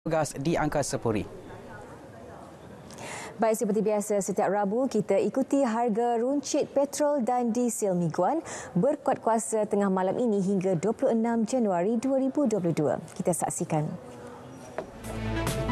gas di angka 10. Baik, seperti biasa setiap Rabu kita ikuti harga runcit petrol dan diesel Mingguan berkuat kuasa tengah malam ini hingga 26 Januari 2022. Kita saksikan.